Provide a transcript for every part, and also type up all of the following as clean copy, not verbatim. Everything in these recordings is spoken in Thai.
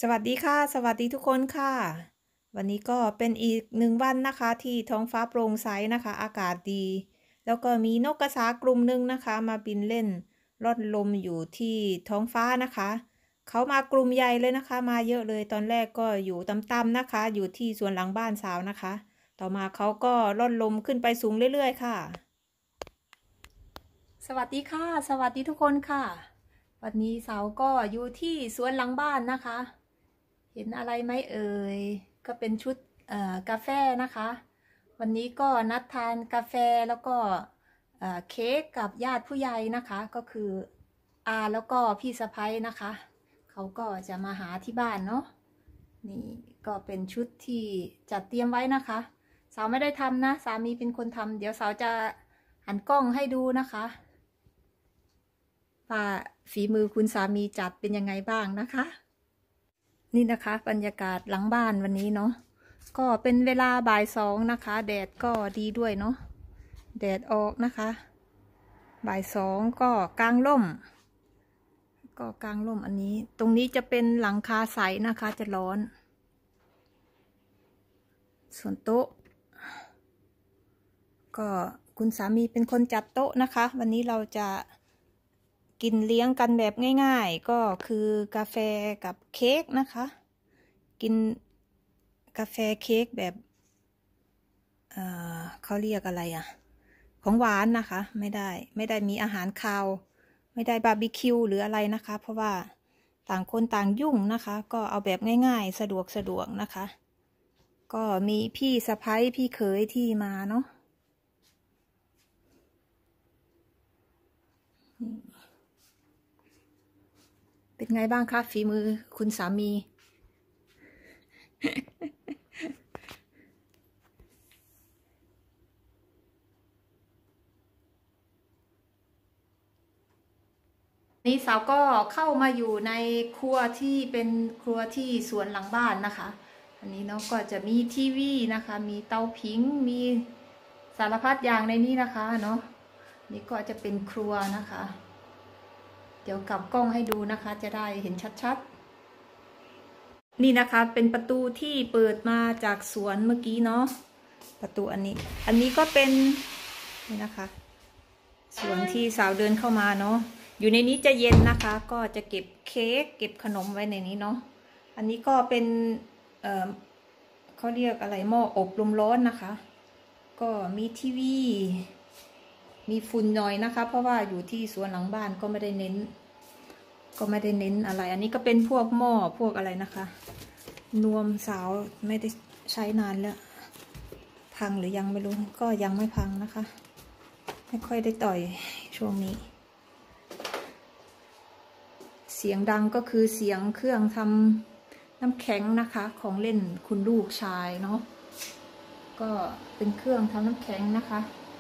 สวัสดีค่ะสวัสดีทุกคนค่ะวันนี้ก็เป็นอีก1 วันนะคะที่ท้องฟ้าโปร่งใสนะคะอากาศดีแล้วก็มีนกกระสากลุ่มหนึ่งนะคะมาบินเล่นร่อนลมอยู่ที่ท้องฟ้านะคะเขามากลุ่มใหญ่เลยนะคะมาเยอะเลยตอนแรกก็อยู่ต่ำๆนะคะอยู่ที่สวนหลังบ้านสาวนะคะต่อมาเขาก็ร่อนลมขึ้นไปสูงเรื่อยๆค่ะสวัสดีค่ะสวัสดีทุกคนค่ะวันนี้สาวก็อยู่ที่สวนหลังบ้านนะคะเห็นอะไรไหมเอ่ยก็เป็นชุดกาแฟนะคะวันนี้ก็นัดทานกาแฟแล้วก็เค้กกับญาติผู้ใหญ่นะคะก็คืออาแล้วก็พี่สะใภ้นะคะเขาก็จะมาหาที่บ้านเนาะนี่ก็เป็นชุดที่จัดเตรียมไว้นะคะสาวไม่ได้ทำนะสามีเป็นคนทำเดี๋ยวสาวจะหันกล้องให้ดูนะคะว่าฝีมือคุณสามีจัดเป็นยังไงบ้างนะคะนี่นะคะบรรยากาศหลังบ้านวันนี้เนาะก็เป็นเวลาบ่าย2นะคะแดดก็ดีด้วยเนาะแดดออกนะคะบ่าย2ก็กางร่มอันนี้ตรงนี้จะเป็นหลังคาใสนะคะจะร้อนส่วนโต๊ะก็คุณสามีเป็นคนจัดโต๊ะนะคะวันนี้เราจะกินเลี้ยงกันแบบง่ายๆก็คือกาแฟกับเค้กนะคะกินกาแฟเค้กแบบเขาเรียกอะไรของหวานนะคะไม่ได้มีอาหารคาวไม่ได้บาร์บีคิวหรืออะไรนะคะเพราะว่าต่างคนต่างยุ่งนะคะก็เอาแบบง่ายๆสะดวกนะคะก็มีพี่สะใภ้พี่เขยที่มาเนาะเป็นไงบ้างคะฝีมือคุณสามี นี่สาวก็เข้ามาอยู่ในครัวที่เป็นครัวที่สวนหลังบ้านนะคะอันนี้เนาะก็จะมีทีวีนะคะมีเตาผิงมีสารพัดอย่างในนี้นะคะเนาะนี่ก็จะเป็นครัวนะคะเดี๋ยวกลับกล้องให้ดูนะคะจะได้เห็นชัดๆนี่นะคะเป็นประตูที่เปิดมาจากสวนเมื่อกี้เนาะประตูอันนี้ก็เป็นนี่นะคะสวนที่สาวเดินเข้ามาเนาะอยู่ในนี้จะเย็นนะคะก็จะเก็บเค้กเก็บขนมไว้ในนี้เนาะอันนี้ก็เป็นเขาเรียกอะไรหม้ออบลมร้อนนะคะก็มีทีวีมีฝุ่นหน่อยนะคะเพราะว่าอยู่ที่สวนหลังบ้านก็ไม่ได้เน้นอะไรอันนี้ก็เป็นพวกหม้อพวกอะไรนะคะนวมสาวไม่ได้ใช้นานแล้วพังหรือยังไม่รู้ก็ยังไม่พังนะคะไม่ค่อยได้ต่อยช่วงนี้เสียงดังก็คือเสียงเครื่องทำน้ำแข็งนะคะของเล่นคุณลูกชายเนาะก็เป็นเครื่องทำน้ำแข็งนะคะ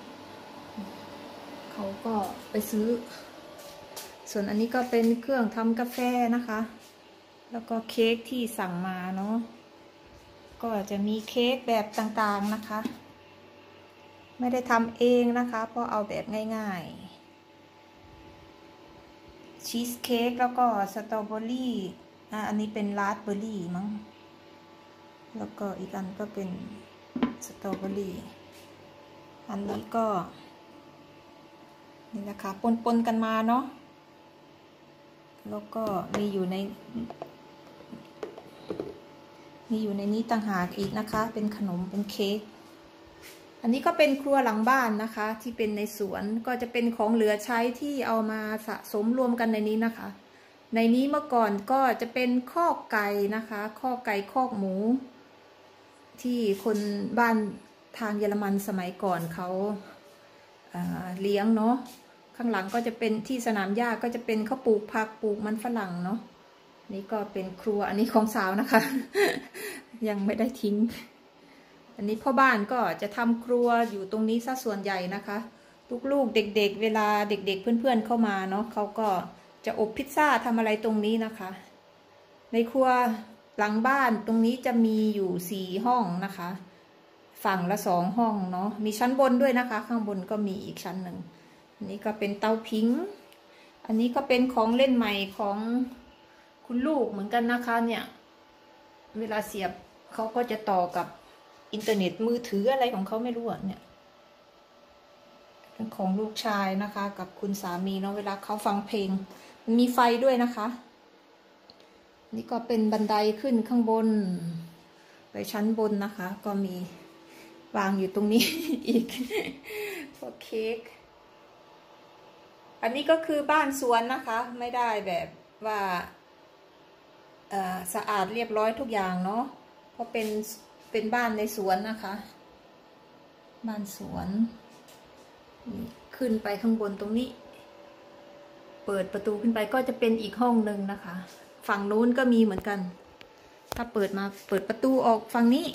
เขาก็ไปซื้อส่วนอันนี้ก็เป็นเครื่องทำกาแฟนะคะแล้วก็เค้กที่สั่งมาเนาะก็จะมีเค้กแบบต่างๆนะคะไม่ได้ทำเองนะคะเพราะเอาแบบง่ายๆชีสเค้กแล้วก็สตรอเบอรี่อันนี้เป็นราสเบอร์รี่มั้งแล้วก็อีกอันก็เป็นสตรอเบอรี่อันนี้ก็นี่นะคะปนกันมาเนาะแล้วก็มีอยู่ในนี้ต่างหากอีกนะคะเป็นขนมเป็นเค้กอันนี้ก็เป็นครัวหลังบ้านนะคะที่เป็นในสวนก็จะเป็นของเหลือใช้ที่เอามาสะสมรวมกันในนี้นะคะในนี้เมื่อก่อนก็จะเป็นคอกไก่นะคะคอกไก่คอกหมูที่คนบ้านทางเยอรมันสมัยก่อนเขาเลี้ยงเนาะข้างหลังก็จะเป็นที่สนามหญ้าก็จะเป็นเขาปลูกผักปลูกมันฝรั่งเนาะนี่ก็เป็นครัวอันนี้ของสาวนะคะ ยังไม่ได้ทิ้งอันนี้พ่อบ้านก็จะทำครัวอยู่ตรงนี้ซะส่วนใหญ่นะคะลูกๆเด็กๆเวลาเด็กๆเพื่อนๆเข้ามาเนาะเขาก็จะอบพิซซ่าทำอะไรตรงนี้นะคะในครัวหลังบ้านตรงนี้จะมีอยู่4 ห้องนะคะฝั่งละ2 ห้องเนาะมีชั้นบนด้วยนะคะข้างบนก็มีอีกชั้นหนึ่งอันนี้ก็เป็นเตาผิงอันนี้ก็เป็นของเล่นใหม่ของคุณลูกเหมือนกันนะคะเนี่ยเวลาเสียบเขาก็จะต่อกับอินเทอร์เน็ตมือถืออะไรของเขาไม่รู้เนี่ยเป็นของลูกชายนะคะ กับคุณสามีเนาะเวลาเขาฟังเพลงมันมีไฟด้วยนะคะนี่ก็เป็นบันไดขึ้นข้างบนไปชั้นบนนะคะ ก็มีวางอยู่ตรงนี้ อีกพวกเค้กอันนี้ก็คือบ้านสวนนะคะไม่ได้แบบว่าสะอาดเรียบร้อยทุกอย่างเนาะเพราะเป็นบ้านในสวนนะคะบ้านสวนขึ้นไปข้างบนตรงนี้เปิดประตูขึ้นไปก็จะเป็นอีกห้องหนึ่งนะคะฝั่งนู้นก็มีเหมือนกันถ้าเปิดประตูออกฝั่งนี้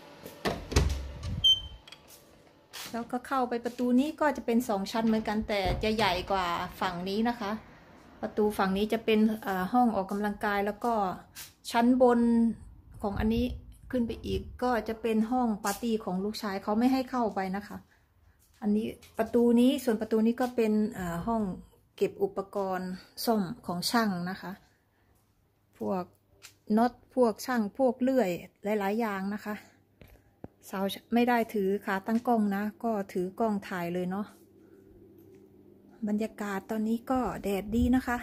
แล้วก็เข้าไปประตูนี้ก็จะเป็น2 ชั้นเหมือนกันแต่จะใหญ่กว่าฝั่งนี้นะคะประตูฝั่งนี้จะเป็นห้องออกกำลังกายแล้วก็ชั้นบนของอันนี้ขึ้นไปอีกก็จะเป็นห้องปาร์ตี้ของลูกชายเขาไม่ให้เข้าไปนะคะอันนี้ประตูนี้ส่วนประตูนี้ก็เป็นห้องเก็บอุปกรณ์ซ่อมของช่างนะคะพวกน็อตพวกช่างพวกเลื่อยหลายๆอย่างนะคะสาวไม่ได้ถือขาตั้งกล้องนะก็ถือกล้องถ่ายเลยเนาะบรรยากาศตอนนี้ก็แดดดีนะคะ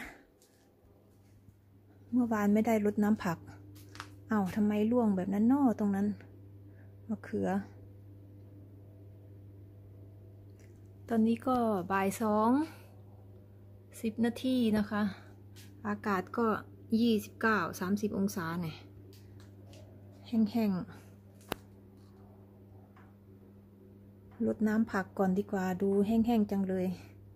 เมื่อวานไม่ได้รดน้ำผักอ้าวทำไมร่วงแบบนั้นนอตรงนั้นมะเขือตอนนี้ก็บ่าย2:10 นาทีนะคะอากาศก็29-30 องศาเนี่ยแห้งๆรดน้ำผักก่อนดีกว่าดูแห้งๆจังเลย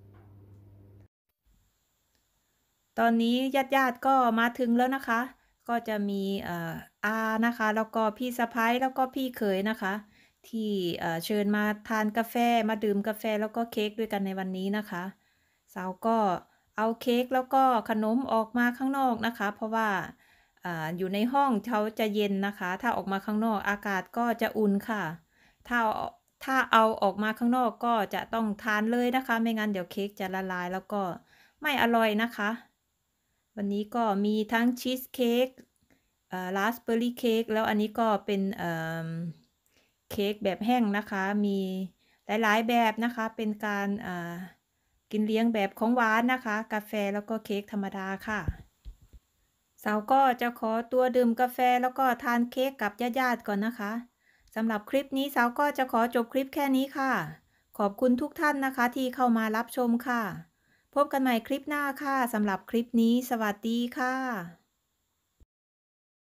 ตอนนี้ญาติก็มาถึงแล้วนะคะก็จะมีอานะคะแล้วก็พี่สะพ้ายแล้วก็พี่เขยนะคะที่เชิญมาทานกาแฟมาดื่มกาแฟแล้วก็เค้กด้วยกันในวันนี้นะคะสาวก็เอาเค้กแล้วก็ขนมออกมาข้างนอกนะคะเพราะว่าอยู่ในห้องเขาจะเย็นนะคะถ้าออกมาข้างนอกอากาศก็จะอุ่นค่ะถ้าเอาออกมาข้างนอกก็จะต้องทานเลยนะคะไม่งั้นเดี๋ยวเค้กจะละลายแล้วก็ไม่อร่อยนะคะวันนี้ก็มีทั้งชีสเค้กราสเบอร์รี่เค้กแล้วอันนี้ก็เป็นเค้กแบบแห้งนะคะมีหลายๆแบบนะคะเป็นการกินเลี้ยงแบบของหวานนะคะกาแฟแล้วก็เค้กธรรมดาค่ะสาวก็จะขอตัวดื่มกาแฟแล้วก็ทานเค้กกับญาติๆก่อนนะคะสำหรับคลิปนี้สาวก็จะขอจบคลิปแค่นี้ค่ะขอบคุณทุกท่านนะคะที่เข้ามารับชมค่ะพบกันใหม่คลิปหน้าค่ะสำหรับคลิปนี้สวัสดีค่ะ